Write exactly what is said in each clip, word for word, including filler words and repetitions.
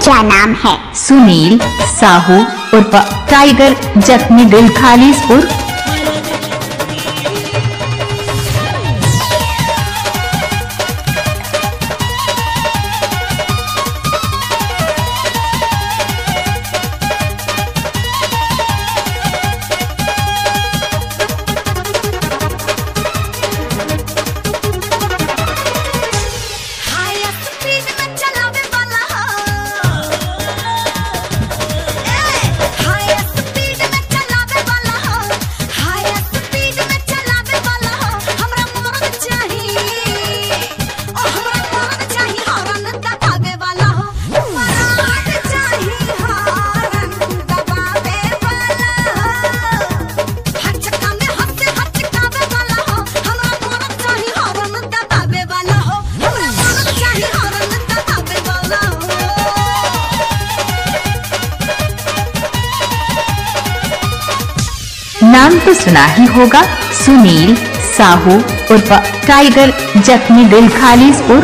क्या नाम है? सुनील साहू उर्फ टाइगर, जख्मी दिल, खालिसपुर। नाम तो सुना ही होगा, सुनील साहू उर्फ टाइगर, जख्मी दिल, खालिसपुर।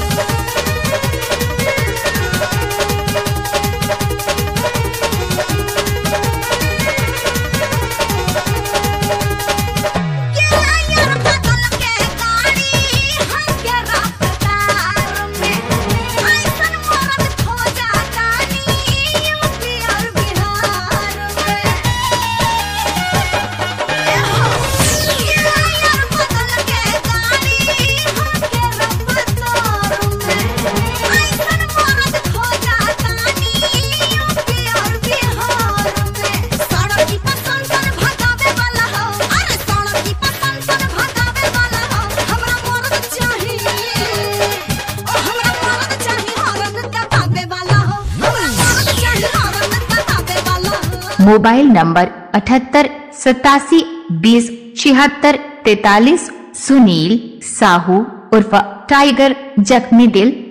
मोबाइल नंबर अठहत्तर सतासी बीस छिहत्तर तैतालीस। सुनील साहू उर्फ टाइगर, जख्मी दिल,